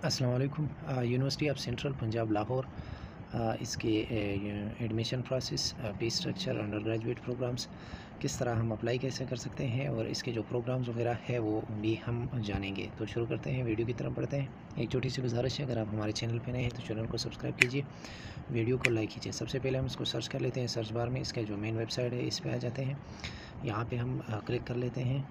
अस्सलाम वालेकुम। University of central Punjab Lahore इसके admission process, fee structure, undergraduate programs किस तरह हम अप्लाई कैसे कर सकते हैं और इसके जो प्रोग्राम्स वगैरह है वो भी हम जानेंगे। तो शुरू करते हैं, वीडियो की तरफ बढ़ते हैं। एक छोटी सी गुजारिश है, अगर आप हमारे चैनल पर नए हैं तो चैनल को सब्सक्राइब कीजिए, वीडियो को लाइक कीजिए। सबसे पहले हम इसको सर्च कर लेते हैं, सर्च बार में इसका जो मेन वेबसाइट है इस पर आ जाते हैं। यहाँ पर हम क्लिक कर लेते हैं।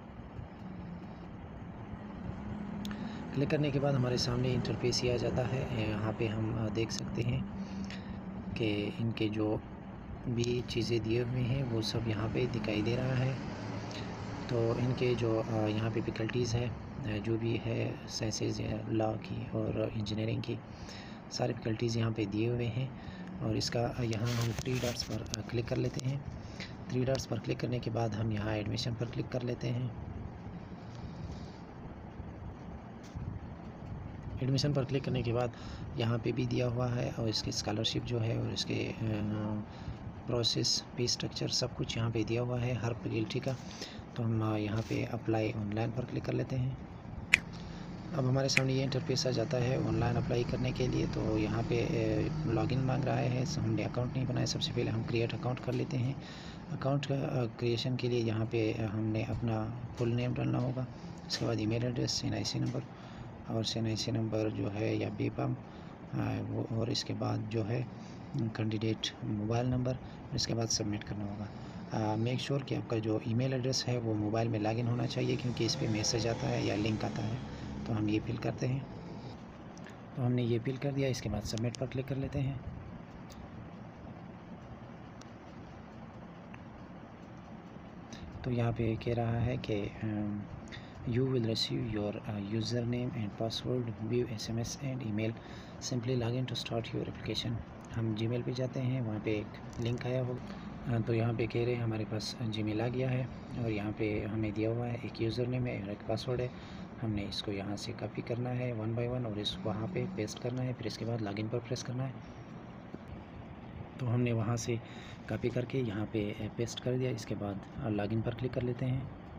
क्लिक करने के बाद हमारे सामने इंटरफेस ही आ जाता है। यहाँ पे हम देख सकते हैं कि इनके जो भी चीज़ें दिए हुए हैं वो सब यहाँ पे दिखाई दे रहा है। तो इनके जो यहाँ पे फैकल्टीज़ है, जो भी है साइंसेज या लॉ की और इंजीनियरिंग की, सारे फैकल्टीज़ यहाँ पे दिए हुए हैं। और इसका यहाँ हम 3 डॉट्स पर क्लिक कर लेते हैं। 3 डॉट्स पर क्लिक करने के बाद हम यहाँ एडमिशन पर क्लिक कर लेते हैं। एडमिशन पर क्लिक करने के बाद यहाँ पे भी दिया हुआ है और इसकी स्कॉलरशिप जो है और इसके प्रोसेस, फी स्ट्रक्चर सब कुछ यहाँ पे दिया हुआ है हर फैकल्टी का। तो हम यहाँ पे अप्लाई ऑनलाइन पर क्लिक कर लेते हैं। अब हमारे सामने ये इंटरफेस आ जाता है ऑनलाइन अप्लाई करने के लिए। तो यहाँ पे लॉगिन मांग रहा है, हमने अकाउंट नहीं बनाया। सबसे पहले हम क्रिएट अकाउंट कर लेते हैं। अकाउंट क्रिएशन के लिए यहाँ पे हमने अपना फुल नेम डालना होगा, उसके बाद ईमेल एड्रेस, NIC नंबर और NIC नंबर जो है या बीपम वो, और इसके बाद जो है कैंडिडेट मोबाइल नंबर, इसके बाद सबमिट करना होगा। मेक श्योर कि आपका जो ईमेल एड्रेस है वो मोबाइल में लॉगिन होना चाहिए, क्योंकि इस पर मैसेज आता है या लिंक आता है। तो हम ये फिल करते हैं। तो हमने ये फिल कर दिया, इसके बाद सबमिट पर क्लिक कर लेते हैं। तो यहाँ पे कह रहा है कि you will receive your username and password, view SMS and email, simply log in to start your application। हम जीमेल पे जाते हैं, वहाँ पे एक लिंक आया होगा। तो यहाँ पे कह रहे हैं हमारे पास जीमेल आ गया है और यहाँ पे हमें दिया हुआ है एक यूज़र नेम है और एक पासवर्ड है। हमने इसको यहाँ से कॉपी करना है 1 बाय 1 और इसको वहाँ पे पेस्ट करना है। फिर इसके बाद लॉगिन पर प्रेस करना है। तो हमने वहाँ से कॉपी करके यहाँ पे पेस्ट कर दिया। इसके बाद लॉगिन पर क्लिक कर लेते हैं।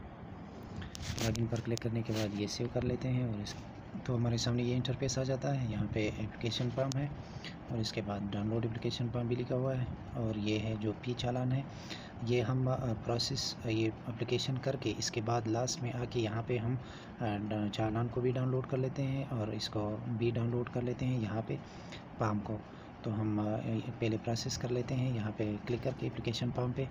लॉगिन पर क्लिक करने के बाद ये सेव कर लेते हैं और तो हमारे सामने ये इंटरफेस आ जाता है। यहाँ पे एप्लीकेशन फॉर्म है और इसके बाद डाउनलोड एप्लीकेशन फॉर्म भी लिखा हुआ है। और ये है जो पी चालान है, ये हम प्रोसेस ये एप्लीकेशन करके इसके बाद लास्ट में आके यहाँ पे हम चालान को भी डाउनलोड कर लेते हैं और इसको भी डाउनलोड कर लेते हैं यहाँ पे फॉर्म को। तो हम पहले प्रोसेस कर लेते हैं। यहाँ पे क्लिक करके एप्लीकेशन फॉर्म पे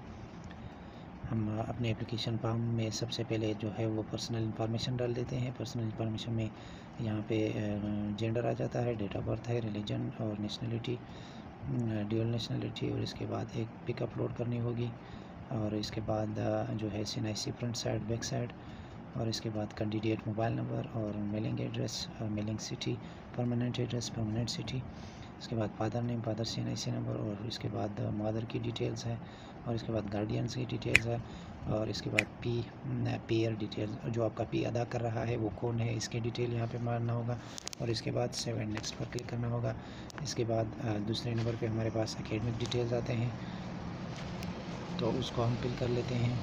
हम अपने एप्लीकेशन फॉर्म में सबसे पहले जो है वो पर्सनल इंफॉर्मेशन डाल देते हैं। पर्सनल इंफॉर्मेशन में यहाँ पे जेंडर आ जाता है, डेट ऑफ बर्थ है, रिलीजन और नेशनलिटी, ड्यूअल नेशनलिटी, और इसके बाद एक पिक अपलोड करनी होगी और इसके बाद जो है NIC front side, back side, और इसके बाद कैंडिडेट मोबाइल नंबर और mailing address, mailing city, permanent address, permanent city, इसके बाद father name, father NIC number, और इसके बाद मदर की डिटेल्स है और इसके बाद गार्डियंस की डिटेल्स है और इसके बाद पेयर डिटेल्स, जो आपका पी अदा कर रहा है वो कौन है, इसके डिटेल यहाँ पे मारना होगा और इसके बाद सेव एंड नेक्स्ट पर क्लिक करना होगा। इसके बाद दूसरे नंबर पे हमारे पास एकेडमिक डिटेल्स आते हैं, तो उसको हम फिल कर लेते हैं।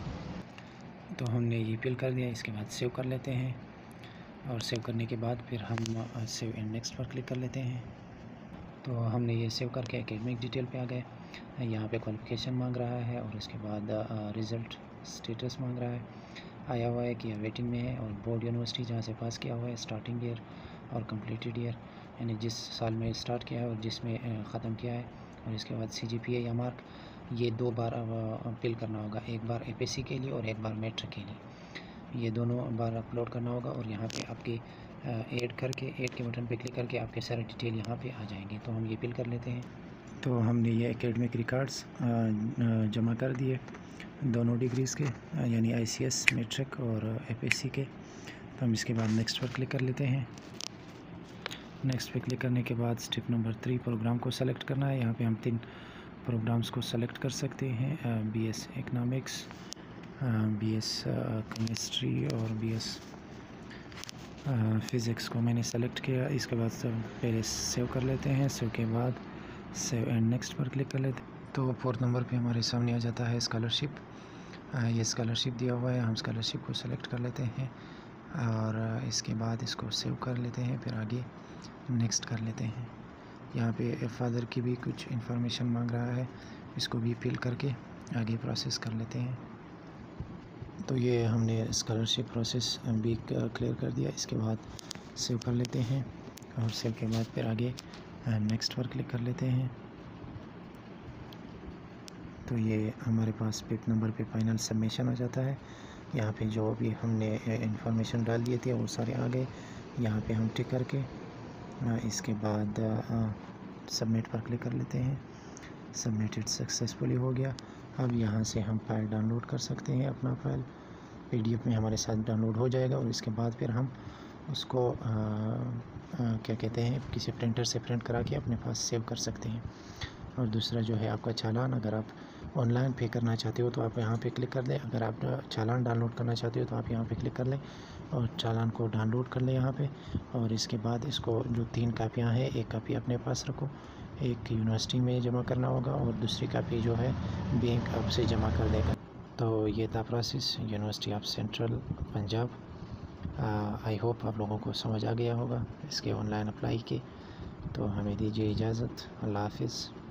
तो हमने ये फिल कर दिया, इसके बाद सेव कर लेते हैं और सेव करने के बाद फिर हम सेव एंड नेक्स्ट पर क्लिक कर लेते हैं। तो हमने ये सेव करके एकेडमिक डिटेल पे आ गए। यहाँ पे क्वालिफ़िकेशन मांग रहा है और इसके बाद रिज़ल्ट स्टेटस मांग रहा है। आया हुआ है कि वेटिंग में है और बोर्ड यूनिवर्सिटी जहाँ से पास किया हुआ है, स्टार्टिंग ईयर और कंप्लीटेड ईयर, यानी जिस साल में स्टार्ट किया है और जिसमें ख़त्म किया है। और इसके बाद CGPA या मार्क, ये 2 बार फिल करना होगा, एक बार APSC के लिए और एक बार मैट्रिक के लिए। ये दोनों बार अपलोड करना होगा और यहाँ पे आपके ऐड के बटन पे क्लिक करके आपके सारे डिटेल यहाँ पे आ जाएंगे। तो हम ये फिल कर लेते हैं। तो हमने ये एकेडमिक रिकॉर्ड्स जमा कर दिए दोनों डिग्रीज़ के, यानी ICS, मैट्रिक और APSC के। तो हम इसके बाद नेक्स्ट पर क्लिक कर लेते हैं। नेक्स्ट पे क्लिक करने के बाद स्टेप नंबर 3 प्रोग्राम को सेलेक्ट करना है। यहाँ पे हम 3 प्रोग्राम्स को सेलेक्ट कर सकते हैं, BS इकनॉमिक्स, BS केमिस्ट्री और BS फ़िज़िक्स को मैंने सेलेक्ट किया। इसके बाद पहले सेव कर लेते हैं। सेव के बाद सेव एंड नेक्स्ट पर क्लिक कर लेते हैं। तो 4th नंबर पे हमारे सामने आ जाता है स्कॉलरशिप। ये स्कॉलरशिप दिया हुआ है, हम स्कॉलरशिप को सेलेक्ट कर लेते हैं। और इसके बाद इसको सेव कर लेते हैं, फिर आगे नेक्स्ट कर लेते हैं। यहाँ पे फादर की भी कुछ इन्फॉर्मेशन मांग रहा है, इसको भी फिल करके आगे प्रोसेस कर लेते हैं। तो ये हमने स्कॉलरशिप प्रोसेस भी क्लियर कर दिया। इसके बाद सेव कर लेते हैं और सेव के बाद फिर आगे नेक्स्ट पर क्लिक कर लेते हैं। तो ये हमारे पास पिप नंबर पे फाइनल सबमिशन हो जाता है। यहाँ पे जो भी हमने इंफॉर्मेशन डाल दिए थे वो सारे आ गए। यहाँ पे हम टिक करके इसके बाद सबमिट पर क्लिक कर लेते हैं। सबमिटेड सक्सेसफुली हो गया। अब यहाँ से हम फाइल डाउनलोड कर सकते हैं। अपना फाइल PDF में हमारे साथ डाउनलोड हो जाएगा और इसके बाद फिर हम उसको क्या कहते हैं, किसी प्रिंटर से प्रिंट करा के अपने पास सेव कर सकते हैं। और दूसरा जो है आपका चालान, अगर आप ऑनलाइन पे करना चाहते हो तो आप यहाँ पे क्लिक कर लें। अगर आप चालान डाउनलोड करना चाहते हो तो आप यहाँ पे क्लिक कर लें और चालान को डाउनलोड कर लें यहाँ पे। और इसके बाद इसको जो 3 कापियाँ हैं, एक कापी अपने पास रखो, एक यूनिवर्सिटी में जमा करना होगा और दूसरी कापी जो है बैंक आपसे जमा कर देगा। तो ये था process university of central Punjab. I hope आप लोगों को समझ आ गया होगा इसके ऑनलाइन अप्लाई के। तो हमें दीजिए इजाज़त। अल्लाह हाफिज़।